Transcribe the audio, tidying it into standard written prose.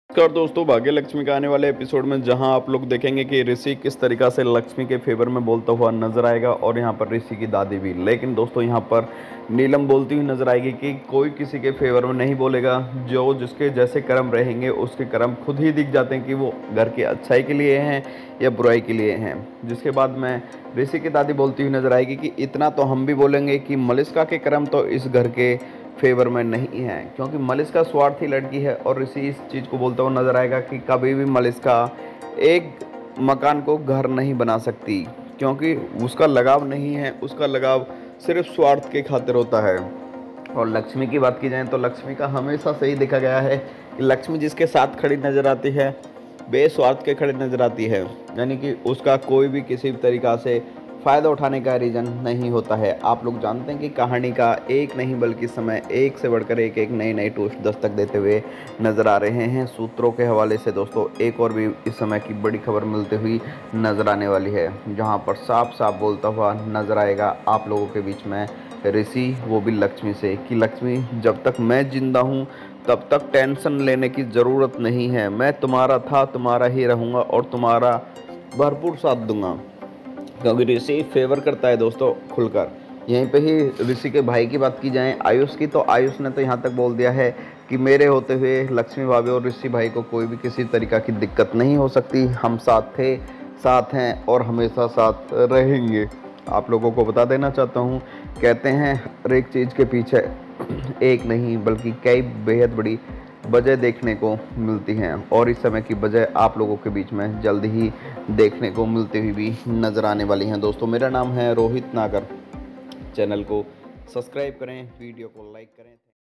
नमस्कार दोस्तों, भाग्य लक्ष्मी का आने वाले एपिसोड में जहां आप लोग देखेंगे कि ऋषि किस तरीक़ा से लक्ष्मी के फेवर में बोलता हुआ नजर आएगा और यहां पर ऋषि की दादी भी। लेकिन दोस्तों यहां पर नीलम बोलती हुई नजर आएगी कि कोई किसी के फेवर में नहीं बोलेगा। जो जिसके जैसे कर्म रहेंगे उसके कर्म खुद ही दिख जाते हैं कि वो घर की अच्छाई के लिए हैं या बुराई के लिए हैं। जिसके बाद में ऋषि की दादी बोलती हुई नजर आएगी कि इतना तो हम भी बोलेंगे कि मलिष्का के कर्म तो इस घर के फेवर में नहीं है, क्योंकि मलिष्का स्वार्थी लड़की है। और ऋषि इस चीज़ को बोलता हुआ नजर आएगा कि कभी भी मलिष्का एक मकान को घर नहीं बना सकती, क्योंकि उसका लगाव नहीं है, उसका लगाव सिर्फ स्वार्थ के खातिर होता है। और लक्ष्मी की बात की जाए तो लक्ष्मी का हमेशा से ही देखा गया है कि लक्ष्मी जिसके साथ खड़ी नजर आती है बेस्वार्थ के खड़ी नजर आती है, यानी कि उसका कोई भी किसी भी तरीक़ा से फ़ायदा उठाने का रीज़न नहीं होता है। आप लोग जानते हैं कि कहानी का एक नहीं बल्कि समय एक से बढ़कर एक नई नई ट्विस्ट दस्तक देते हुए नज़र आ रहे हैं। सूत्रों के हवाले से दोस्तों एक और भी इस समय की बड़ी खबर मिलती हुई नज़र आने वाली है, जहां पर साफ साफ बोलता हुआ नज़र आएगा आप लोगों के बीच में ऋषि, वो भी लक्ष्मी से, कि लक्ष्मी जब तक मैं जिंदा हूँ तब तक टेंशन लेने की ज़रूरत नहीं है। मैं तुम्हारा था, तुम्हारा ही रहूँगा और तुम्हारा भरपूर साथ दूंगा। क्योंकि ऋषि फेवर करता है दोस्तों खुलकर। यहीं पे ही ऋषि के भाई की बात की जाए आयुष की, तो आयुष ने तो यहाँ तक बोल दिया है कि मेरे होते हुए लक्ष्मी भाभी और ऋषि भाई को कोई भी किसी तरीक़ा की दिक्कत नहीं हो सकती। हम साथ थे, साथ हैं और हमेशा साथ रहेंगे। आप लोगों को बता देना चाहता हूँ, कहते हैं हर एक चीज़ के पीछे एक नहीं बल्कि कई बेहद बड़ी वजह देखने को मिलती हैं, और इस समय की वजह आप लोगों के बीच में जल्द ही देखने को मिलती हुई भी नज़र आने वाली हैं। दोस्तों मेरा नाम है रोहित नागर। चैनल को सब्सक्राइब करें, वीडियो को लाइक करें।